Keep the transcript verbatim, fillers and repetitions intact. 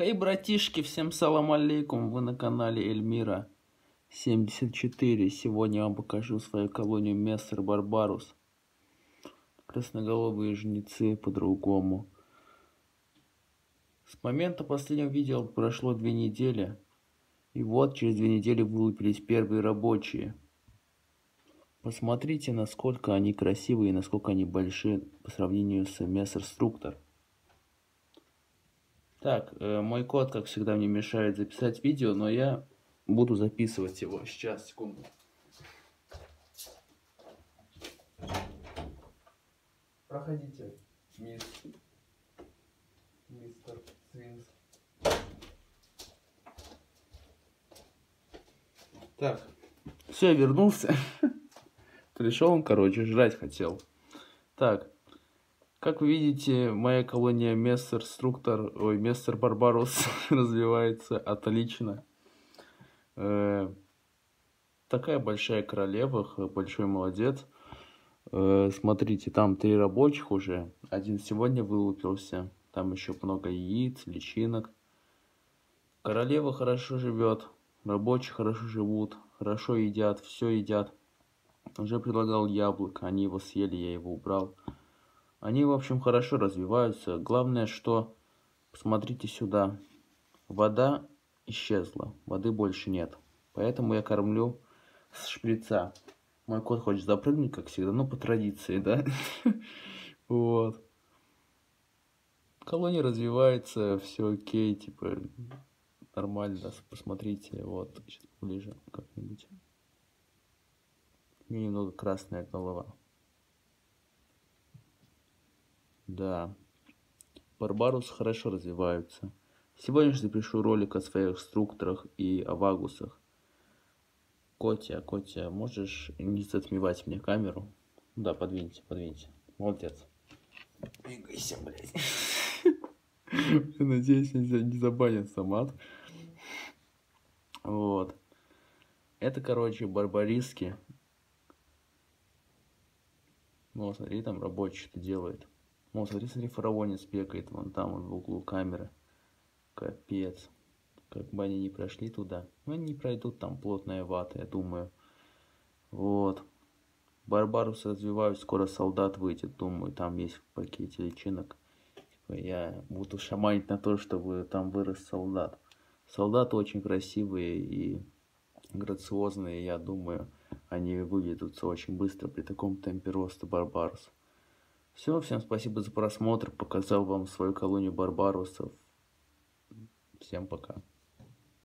Хей, братишки, всем салам алейкум, вы на канале Эльмира семьдесят четыре. Сегодня я вам покажу свою колонию Мессер Барбарус. Красноголовые жнецы по-другому. С момента последнего видео прошло две недели. И вот через две недели вылупились первые рабочие. Посмотрите, насколько они красивые и насколько они большие по сравнению с Мессер Структор. Так, э, мой кот, как всегда, мне мешает записать видео, но я буду записывать его. Сейчас, секунду. Проходите, мисс... мистер Свинс. Так, все, я вернулся. Пришел он, короче, жрать хотел. Так. Как вы видите, моя колония Мессер Структор, ой, Мессер Барбарус развивается отлично. Э, такая большая королева, большой молодец. Э, смотрите, там три рабочих уже. Один сегодня вылупился. Там еще много яиц, личинок. Королева хорошо живет. Рабочие хорошо живут. Хорошо едят, все едят. Уже предлагал яблоко, они его съели, я его убрал. Они, в общем, хорошо развиваются. Главное, что... Посмотрите сюда. Вода исчезла. Воды больше нет. Поэтому я кормлю с шприца. Мой кот хочет запрыгнуть, как всегда. Ну, по традиции, да? Вот. Колония развивается. Все окей. Типа, нормально. Посмотрите. Вот. Сейчас ближе как-нибудь. У меня немного красная голова. Да, Барбарус хорошо развиваются. Сегодня же запишу ролик о своих структорах и о вагусах. Котя, Котя, можешь не затмевать мне камеру? Да, подвиньте, подвиньте. Молодец. Двигайся, блядь. Надеюсь, не забанят самат. Вот. Это, короче, барбариски. Ну, смотри, там рабочий что делает. О, смотри, смотри, фараонец бегает вон там, в углу камеры. Капец. Как бы они не прошли туда. Ну, они не пройдут, там плотная вата, я думаю. Вот. Барбарусы развиваются, скоро солдат выйдет, думаю, там есть в пакете личинок. Типа я буду шаманить на то, чтобы там вырос солдат. Солдаты очень красивые и грациозные, я думаю, они выведутся очень быстро при таком темпе роста Барбарус. Все, всем спасибо за просмотр. Показал вам свою колонию барбарусов. Всем пока.